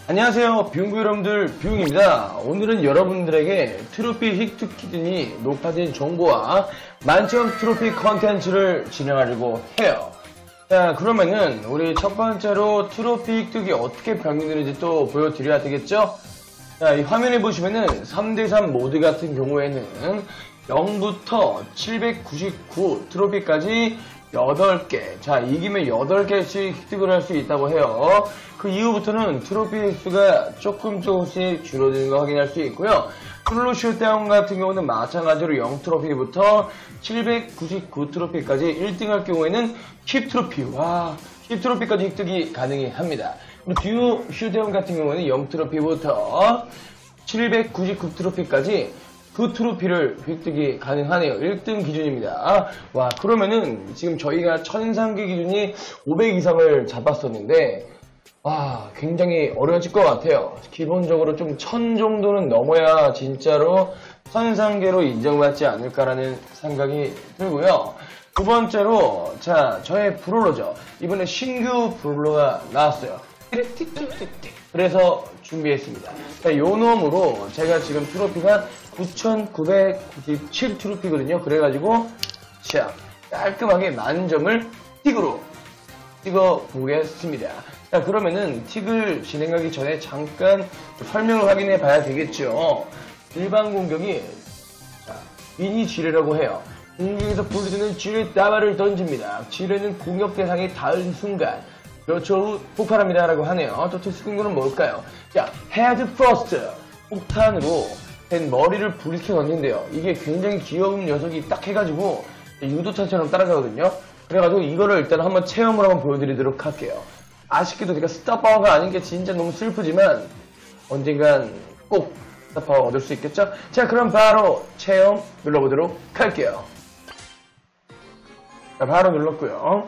안녕하세요, 뷰 여러분들, 뷰입니다. 오늘은 여러분들에게 트로피 획득 기준이 높아진 정보와 만점 트로피 컨텐츠를 진행하려고 해요. 자, 그러면은 우리 첫 번째로 트로피 획득이 어떻게 변경되는지 또 보여드려야 되겠죠? 자, 이 화면에 보시면은 3대3 모드 같은 경우에는 0부터 799 트로피까지 8개. 자, 이기면 8개씩 획득을 할 수 있다고 해요. 그 이후부터는 트로피 횟수가 조금씩 줄어드는 거 확인할 수 있고요. 솔로 슛다운 같은 경우는 마찬가지로 0트로피부터 799 트로피까지 1등 할 경우에는 10트로피. 와, 10트로피까지 획득이 가능합니다. 듀오 슛다운 같은 경우는 0트로피부터 799 트로피까지 그 트로피를 획득이 가능하네요. 1등 기준입니다. 와, 그러면은 지금 저희가 1003개 기준이 500 이상을 잡았었는데 굉장히 어려워질 것 같아요. 기본적으로 좀 1000 정도는 넘어야 진짜로 1003개로 인정받지 않을까라는 생각이 들고요. 두 번째로, 자, 저의 브롤러죠. 이번에 신규 브롤러가 나왔어요. 그래서 준비했습니다. 자, 요 놈으로 제가 지금 트로피가 9,997 트로피거든요. 그래가지고, 자, 깔끔하게 만점을 틱으로 찍어보겠습니다. 자, 그러면은 틱을 진행하기 전에 잠깐 설명을 확인해 봐야 되겠죠. 일반 공격이, 자, 미니 지뢰라고 해요. 공격에서 분리되는 지뢰 따발을 던집니다. 지뢰는 공격 대상이 닿은 순간 몇 초 후 폭발합니다 라고 하네요. 또 특수 공격은 뭘까요? 자, 헤드 퍼스트, 폭탄으로 된 머리를 불켜 던진대요. 이게 굉장히 귀여운 녀석이 딱 해가지고 유도차처럼 따라가거든요. 그래가지고 이거를 일단 한번 체험을 한번 보여드리도록 할게요. 아쉽게도 제가 스타파워가 아닌 게 진짜 너무 슬프지만 언젠간 꼭 스타파워 얻을 수 있겠죠? 자, 그럼 바로 체험 눌러보도록 할게요. 자, 바로 눌렀고요.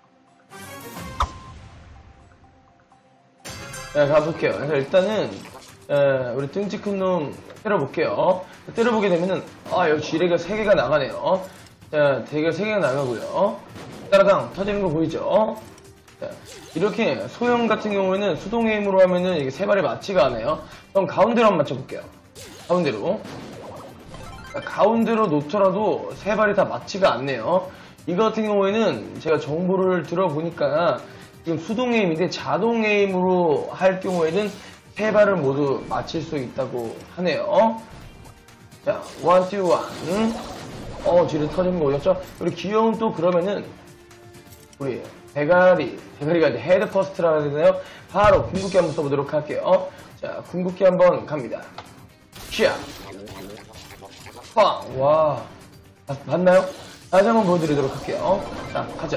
자, 가볼게요. 그래서 일단은 우리 등치 큰 놈 때려볼게요. 때려보게 되면은 여기 지뢰가 3개가 나가네요. 자, 대결 3개가 나가고요. 따라당 터지는 거 보이죠? 자, 이렇게 소형 같은 경우에는 수동의 힘으로 하면은 이게 3발이 맞지가 않아요. 그럼 가운데로 한번 맞춰볼게요. 가운데로. 자, 가운데로 놓더라도 3발이 다 맞지가 않네요. 이거 같은 경우에는 제가 정보를 들어보니까 지금 수동 에임인데 자동 에임으로 할 경우에는 3발을 모두 맞힐 수 있다고 하네요. 자, 1, 2, 1. 지뢰 터진 거 보였죠? 우리 귀여운 또 그러면은 우리 대가리가 이제 헤드 퍼스트라고 해야 되나요? 바로 궁극기 한번 써보도록 할게요. 자, 궁극기 한번 갑니다. 샤! 빵! 와. 봤나요? 다시 한번 보여드리도록 할게요. 자, 가자.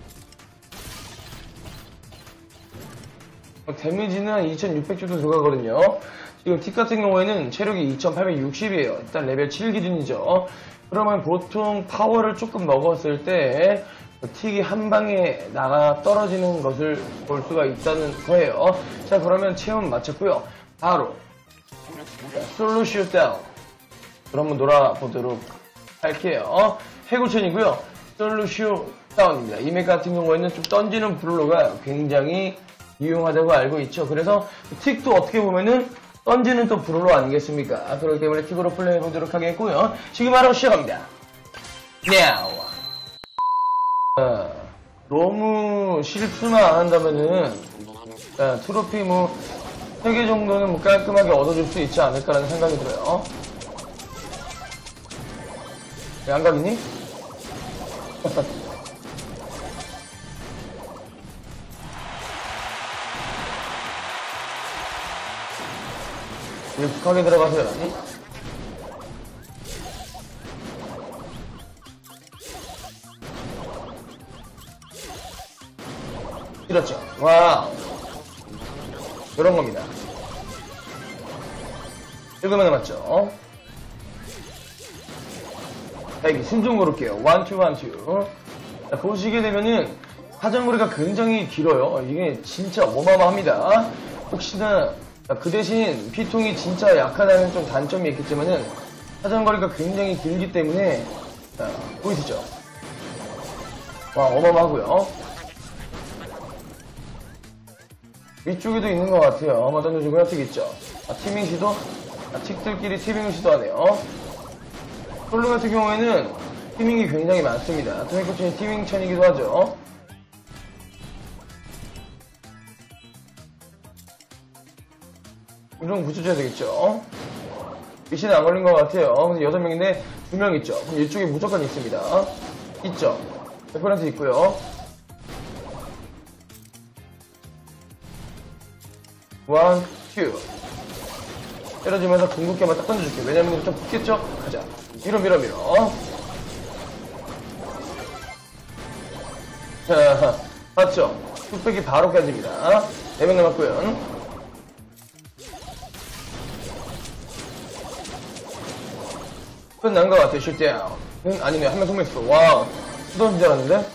데미지는 2600 정도 들어가거든요. 지금 틱 같은 경우에는 체력이 2860이에요. 일단 레벨 7 기준이죠. 그러면 보통 파워를 조금 먹었을 때 틱이 한 방에 나가 떨어지는 것을 볼 수가 있다는 거예요. 자, 그러면 체험 마쳤고요. 바로 솔로 슛다운 한번 놀아보도록 할게요. 해골천이고요. 솔로 슛다운입니다. 이 맵 같은 경우에는 좀 던지는 블로가 굉장히 유용하다고 알고 있죠. 그래서 틱도 어떻게 보면은 던지는 또 브롤러 아니겠습니까? 그렇기 때문에 틱으로 플레이해보도록 하겠고요. 지금 바로 시작합니다. 너무 실수만 안 한다면은 트로피 3개 정도는 깔끔하게 얻어줄 수 있지 않을까라는 생각이 들어요. 양각이니? 익숙하게 들어가세요, 아니? 그렇죠. 와우. 이런 겁니다. 7명 남았죠. 자, 이게 숨 좀 고를게요. 1, 2, 1, 2. 자, 보시게 되면은 사정거리가 굉장히 길어요. 이게 진짜 어마어마합니다. 혹시나 그 대신 피통이 진짜 약하다는 좀 단점이 있겠지만은 사정거리가 굉장히 길기 때문에 보이시죠? 와, 어마어마하고요. 위쪽에도 있는 것 같아요. 맞아, 누구나 틱 있죠. 티밍 시도? 틱들끼리 티밍을 시도하네요. 솔로 같은 경우에는 티밍이 굉장히 많습니다. 토미코치는 티밍천이기도 하죠. 이런 붙여줘야 되겠죠. 미신은 안 걸린 것 같아요. 근데 6명인데 2명 있죠. 그럼 이쪽에 무조건 있습니다. 있죠. 100% 있고요. 원, 큐. 때려주면서 궁극기만 딱 던져줄게. 왜냐면 이거 좀 붙겠죠? 가자. 밀어. 자, 맞죠? 뚝배기 바로 깨집니다. 4명 남았고요. 끝난 것 같아요. 슛다운. 아니네. 한 명 성공했어. 와우. 수도인 줄 알았는데?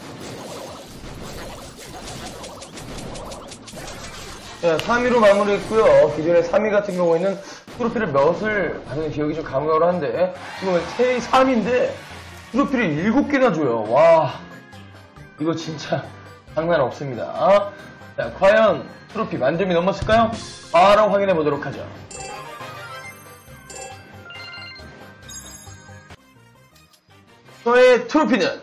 자, 3위로 마무리했고요. 기존의 3위 같은 경우에는 트로피를 몇을 받는 기억이 좀 가물가물 한데, 지금 3위인데, 트로피를 7개나 줘요. 와. 이거 진짜 장난 없습니다. 자, 과연 트로피 만점이 넘었을까요? 바로 확인해 보도록 하죠. 저의 트로피는,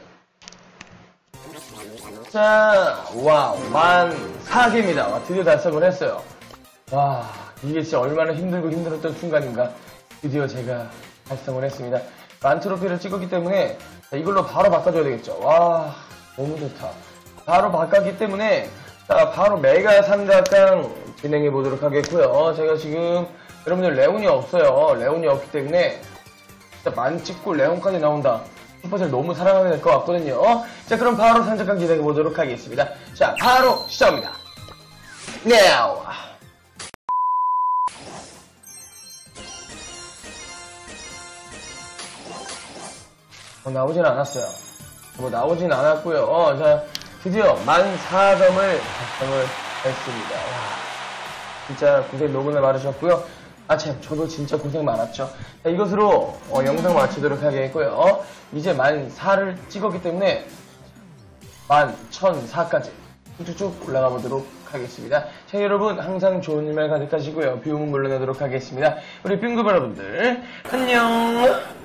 자, 와우, 14개입니다. 와, 드디어 달성을 했어요. 와, 이게 진짜 얼마나 힘들고 힘들었던 순간인가. 드디어 제가 달성을 했습니다. 만 트로피를 찍었기 때문에 이걸로 바로 바꿔줘야 되겠죠. 와, 너무 좋다. 바로 바꿨기 때문에 자, 바로 메가 삼각강 진행해 보도록 하겠고요. 제가 지금 여러분들 레온이 없어요. 레온이 없기 때문에 진짜 만 찍고 레온까지 나온다. 슈퍼셀 너무 사랑하게 될 것 같거든요. 자, 그럼 바로 삼각강 진행해 보도록 하겠습니다. 자, 바로 시작합니다. Now! 나오진 않았어요. 나오진 않았고요. 자, 드디어 14점을 달성을 했습니다. 와, 진짜 고생 너무나 많으셨고요. 참, 저도 진짜 고생 많았죠. 자, 이것으로 영상 마치도록 하겠고요. 이제 14를 찍었기 때문에 11,004까지 쭉쭉 올라가 보도록 하겠습니다. 자, 여러분 항상 좋은 일만 가득하시고요. 비용은 물러나도록 하겠습니다. 우리 빙구 여러분들 안녕.